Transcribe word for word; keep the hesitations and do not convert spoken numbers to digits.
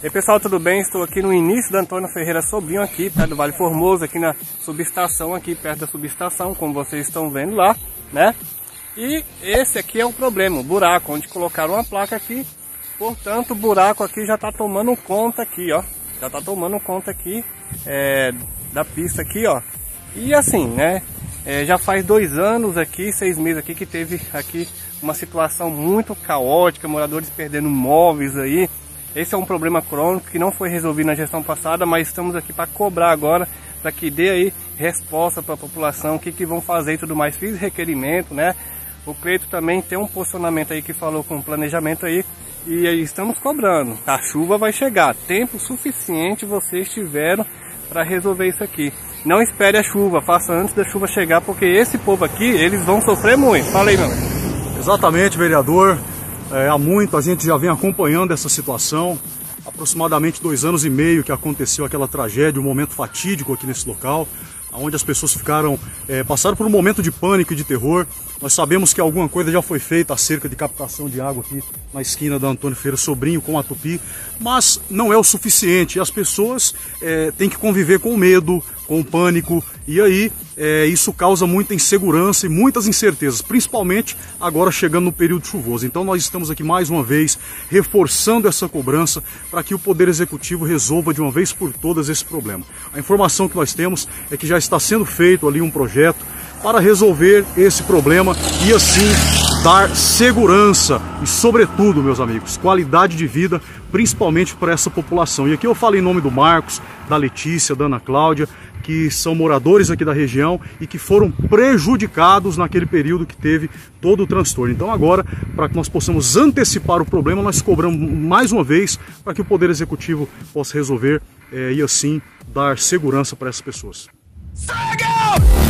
E aí, pessoal, tudo bem? Estou aqui no início da Antônio Ferreira Sobrinho, aqui perto do Vale Formoso, aqui na subestação, aqui perto da subestação, como vocês estão vendo lá, né? E esse aqui é o problema, o buraco, onde colocaram uma placa aqui. Portanto, o buraco aqui já está tomando conta aqui, ó. Já está tomando conta aqui é, da pista aqui, ó. E assim, né? É, já faz dois anos aqui, seis meses aqui, que teve aqui uma situação muito caótica, moradores perdendo móveis aí. Esse é um problema crônico que não foi resolvido na gestão passada, mas estamos aqui para cobrar agora, para que dê aí resposta para a população, o que, que vão fazer e tudo mais. Fiz requerimento, né? O Cleito também tem um posicionamento aí que falou com planejamento aí, e aí estamos cobrando. A chuva vai chegar, tempo suficiente vocês tiveram para resolver isso aqui. Não espere a chuva, faça antes da chuva chegar, porque esse povo aqui, eles vão sofrer muito. Fala aí, meu amigo. Exatamente, vereador. É, há muito a gente já vem acompanhando essa situação. Aproximadamente dois anos e meio que aconteceu aquela tragédia, um momento fatídico aqui nesse local, onde as pessoas ficaram, é, passaram por um momento de pânico e de terror. Nós sabemos que alguma coisa já foi feita acerca de captação de água aqui na esquina da Antônio Ferreira Sobrinho com a Tupi, mas não é o suficiente. As pessoas é, têm que conviver com o medo, com o pânico, e aí é, isso causa muita insegurança e muitas incertezas, principalmente agora chegando no período chuvoso. Então nós estamos aqui mais uma vez reforçando essa cobrança para que o Poder Executivo resolva de uma vez por todas esse problema. A informação que nós temos é que já está sendo feito ali um projeto para resolver esse problema e assim dar segurança e, sobretudo, meus amigos, qualidade de vida, principalmente para essa população. E aqui eu falo em nome do Marcos, da Letícia, da Ana Cláudia, que são moradores aqui da região e que foram prejudicados naquele período que teve todo o transtorno. Então agora, para que nós possamos antecipar o problema, nós cobramos mais uma vez para que o Poder Executivo possa resolver é, e assim dar segurança para essas pessoas.